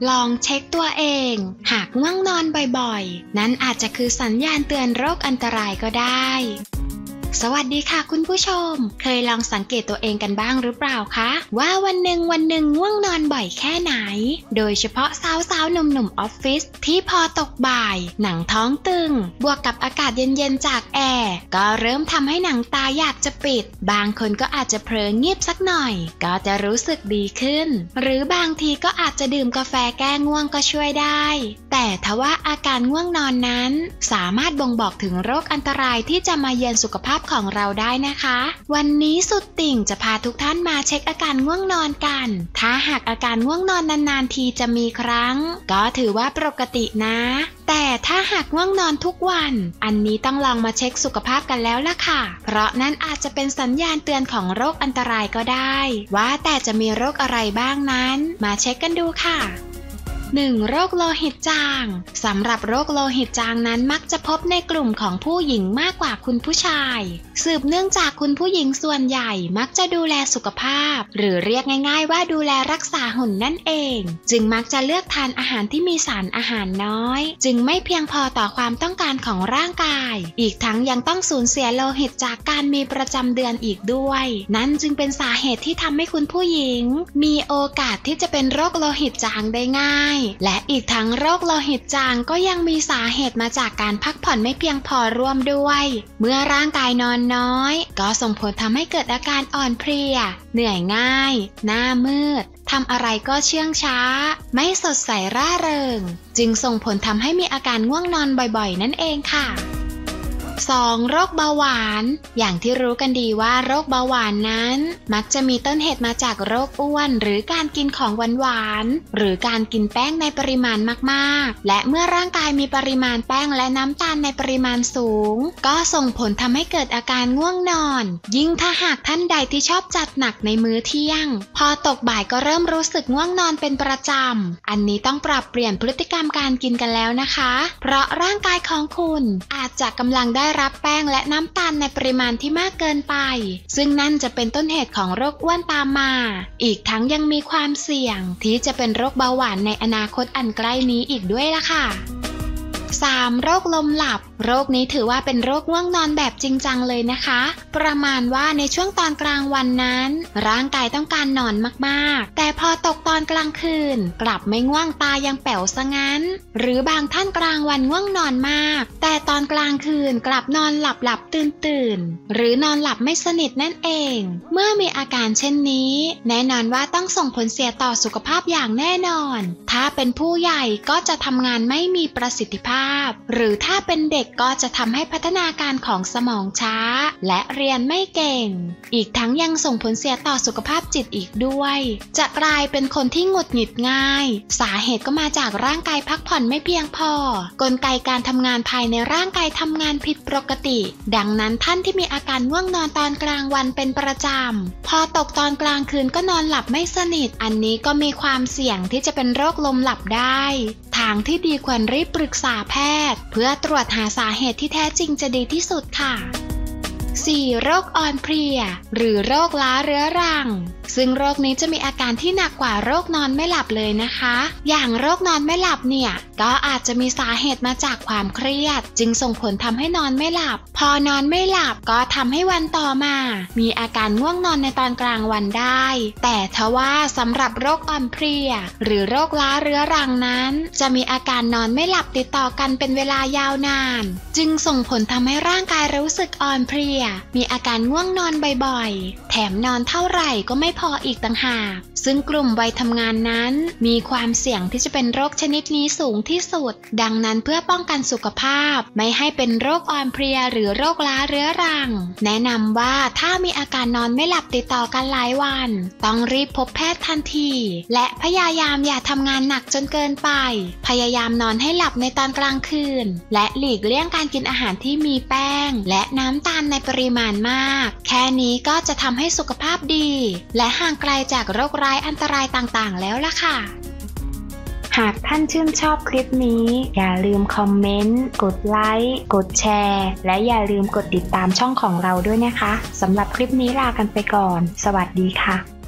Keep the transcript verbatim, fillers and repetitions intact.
ลองเช็คตัวเองหากง่วงนอนบ่อยๆนั้นอาจจะคือสัญญาณเตือนโรคอันตรายก็ได้สวัสดีค่ะคุณผู้ชมเคยลองสังเกตตัวเองกันบ้างหรือเปล่าคะว่าวันหนึ่งวันหนึ่งง่วงนอนบ่อยแค่ไหนโดยเฉพาะสาวๆหนุ่มๆออฟฟิศที่พอตกบ่ายหนังท้องตึงบวกกับอากาศเย็นๆจากแอร์ก็เริ่มทำให้หนังตาอยากจะปิดบางคนก็อาจจะเผลอเงียบสักหน่อยก็จะรู้สึกดีขึ้นหรือบางทีก็อาจจะดื่มกาแฟแก้ง่วงก็ช่วยได้แต่ทว่าอาการง่วงนอนนั้นสามารถบ่งบอกถึงโรคอันตรายที่จะมาเยือนสุขภาพของเราได้นะคะวันนี้สุดติ่งจะพาทุกท่านมาเช็คอาการง่วงนอนกันถ้าหากอาการง่วงนอนนานๆทีจะมีครั้งก็ถือว่าปกตินะแต่ถ้าหากง่วงนอนทุกวันอันนี้ต้องลองมาเช็คสุขภาพกันแล้วล่ะค่ะเพราะนั่นอาจจะเป็นสัญญาณเตือนของโรคอันตรายก็ได้ว่าแต่จะมีโรคอะไรบ้างนั้นมาเช็คกันดูค่ะหนึ่งโรคโลหิตจางสำหรับโรคโลหิตจางนั้นมักจะพบในกลุ่มของผู้หญิงมากกว่าคุณผู้ชายสืบเนื่องจากคุณผู้หญิงส่วนใหญ่มักจะดูแลสุขภาพหรือเรียกง่ายๆว่าดูแลรักษาหุ่นนั่นเองจึงมักจะเลือกทานอาหารที่มีสารอาหารน้อยจึงไม่เพียงพอต่อความต้องการของร่างกายอีกทั้งยังต้องสูญเสียโลหิตจากการมีประจำเดือนอีกด้วยนั่นจึงเป็นสาเหตุที่ทำให้คุณผู้หญิงมีโอกาสที่จะเป็นโรคโลหิตจางได้ง่ายและอีกทั้งโรคโลหิตจางก็ยังมีสาเหตุมาจากการพักผ่อนไม่เพียงพอร่วมด้วยเมื่อร่างกายนอนน้อยก็ส่งผลทำให้เกิดอาการอ่อนเพลียเหนื่อยง่ายหน้ามืดทำอะไรก็เชื่องช้าไม่สดใสร่าเริงจึงส่งผลทำให้มีอาการง่วงนอนบ่อยๆนั่นเองค่ะสองโรคเบาหวานอย่างที่รู้กันดีว่าโรคเบาหวานนั้นมักจะมีต้นเหตุมาจากโรคอ้วนหรือการกินของหวานๆหรือการกินแป้งในปริมาณมากๆและเมื่อร่างกายมีปริมาณแป้งและน้ำตาลในปริมาณสูงก็ส่งผลทำให้เกิดอาการง่วงนอนยิ่งถ้าหากท่านใดที่ชอบจัดหนักในมื้อเที่ยงพอตกบ่ายก็เริ่มรู้สึกง่วงนอนเป็นประจำอันนี้ต้องปรับเปลี่ยนพฤติกรรมการกินกันแล้วนะคะเพราะร่างกายของคุณอาจจะกำลังได้รับแป้งและน้ำตาลในปริมาณที่มากเกินไปซึ่งนั่นจะเป็นต้นเหตุของโรคอ้วนตามมาอีกทั้งยังมีความเสี่ยงที่จะเป็นโรคเบาหวานในอนาคตอันใกล้นี้อีกด้วยล่ะค่ะสามโรคลมหลับโรคนี้ถือว่าเป็นโรคง่วงนอนแบบจริงจังเลยนะคะประมาณว่าในช่วงตอนกลางวันนั้นร่างกายต้องการนอนมากๆแต่พอตกตอนกลางคืนกลับไม่ง่วงตายังแป๋วซะงั้นหรือบางท่านกลางวันง่วงนอนมากแต่ตอนกลางคืนกลับนอนหลับหลับตื่นตื่นหรือนอนหลับไม่สนิทนั่นเองเมื่อมีอาการเช่นนี้แน่นอนว่าต้องส่งผลเสียต่อสุขภาพอย่างแน่นอนถ้าเป็นผู้ใหญ่ก็จะทำงานไม่มีประสิทธิภาพหรือถ้าเป็นเด็กก็จะทำให้พัฒนาการของสมองช้าและเรียนไม่เก่งอีกทั้งยังส่งผลเสียต่อสุขภาพจิตอีกด้วยจะกลายเป็นคนที่หงุดหงิดง่ายสาเหตุก็มาจากร่างกายพักผ่อนไม่เพียงพอกลไกการทำงานภายในร่างกายทำงานผิดปกติดังนั้นท่านที่มีอาการง่วงนอนตอนกลางวันเป็นประจำพอตกตอนกลางคืนก็นอนหลับไม่สนิทอันนี้ก็มีความเสี่ยงที่จะเป็นโรคลมหลับได้ทางที่ดีควรรีบปรึกษาแพทย์เพื่อตรวจหาสาเหตุที่แท้จริงจะดีที่สุดค่ะสี่โรคอ่อนเพลียหรือโรคล้าเรื้อรังซึ่งโรคนี้จะมีอาการที่หนักกว่าโรคนอนไม่หลับเลยนะคะอย่างโรคนอนไม่หลับเนี่ยก็อาจจะมีสาเหตุมาจากความเครียดจึงส่งผลทำให้นอนไม่หลับพอนอนไม่หลับก็ทำให้วันต่อมามีอาการง่วงนอนในตอนกลางวันได้แต่ทว่าสำหรับโรคอ่อนเพลียหรือโรคล้าเรื้อรังนั้นจะมีอาการนอนไม่หลับติดต่อกันเป็นเวลายาวนานจึงส่งผลทำให้ร่างกายรู้สึกอ่อนเพลียมีอาการง่วงนอนบ่อยๆแถมนอนเท่าไหร่ก็ไม่พออีกต่างหากซึ่งกลุ่มวัยทำงานนั้นมีความเสี่ยงที่จะเป็นโรคชนิดนี้สูงที่สุดดังนั้นเพื่อป้องกันสุขภาพไม่ให้เป็นโรคอ่อนเพลียหรือโรคล้าเรื้อรังแนะนำว่าถ้ามีอาการนอนไม่หลับติดต่อกันหลายวันต้องรีบพบแพทย์ทันทีและพยายามอย่าทำงานหนักจนเกินไปพยายามนอนให้หลับในตอนกลางคืนและหลีกเลี่ยงการกินอาหารที่มีแป้งและน้ำตาลในปริมาณมากแค่นี้ก็จะทำให้สุขภาพดีและห่างไกลจากโรคร้ายอันตรายต่างๆแล้วล่ะค่ะ หากท่านชื่นชอบคลิปนี้อย่าลืมคอมเมนต์กดไลค์กดแชร์และอย่าลืมกดติดตามช่องของเราด้วยนะคะสำหรับคลิปนี้ลากันไปก่อนสวัสดีค่ะ